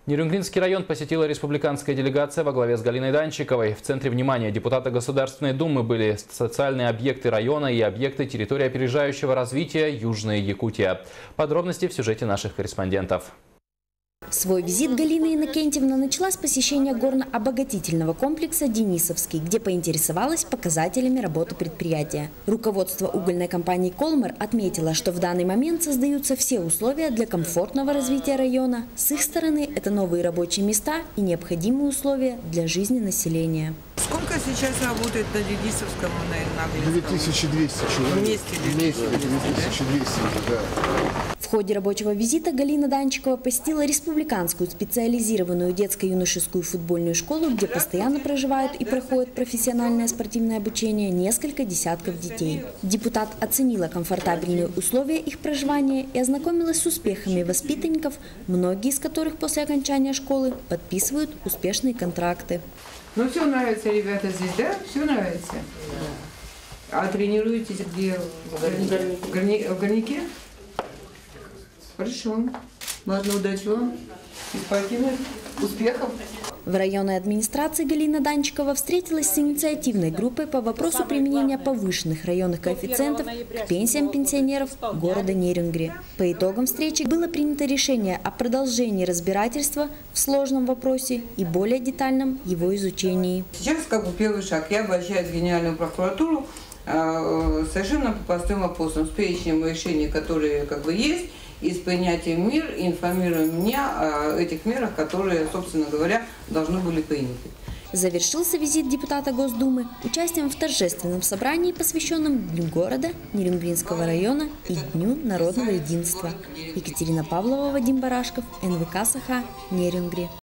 Нерюнгринский район посетила республиканская делегация во главе с Галиной Данчиковой. В центре внимания депутата Государственной Думы были социальные объекты района и объекты территории опережающего развития Южная Якутия. Подробности в сюжете наших корреспондентов. Свой визит Галина Иннокентьевна начала с посещения горно-обогатительного комплекса «Денисовский», где поинтересовалась показателями работы предприятия. Руководство угольной компании «Колмар» отметило, что в данный момент создаются все условия для комфортного развития района. С их стороны это новые рабочие места и необходимые условия для жизни населения. Сколько сейчас работает на Денисовском и на Глинском? 2200 человек. Вместе 2200, да. В ходе рабочего визита Галина Данчикова посетила республиканскую специализированную детско-юношескую футбольную школу, где постоянно проживают и проходят профессиональное спортивное обучение несколько десятков детей. Депутат оценила комфортабельные условия их проживания и ознакомилась с успехами воспитанников, многие из которых после окончания школы подписывают успешные контракты. Ну, все нравится, ребята, здесь, да? Все нравится? А тренируетесь где? В Горняке? Хорошо. Ладно, удачи вам. И спокойных успехов. В районной администрации Галина Данчикова встретилась с инициативной группой по вопросу применения повышенных районных коэффициентов к пенсиям пенсионеров города Нерюнгри. По итогам встречи было принято решение о продолжении разбирательства в сложном вопросе и более детальном его изучении. Сейчас первый шаг. Я обращаюсь в Генеральную прокуратуру совершенно по простым вопросам, с перечнем решений, которые есть, и с принятием мер, и информируем меня о этих мерах, которые, собственно говоря, должны были приняты. Завершился визит депутата Госдумы участием в торжественном собрании, посвященном Дню города, Нерюнгринского района и Дню народного единства. Екатерина Павлова, Вадим Барашков, НВК Саха, Нерюнгри.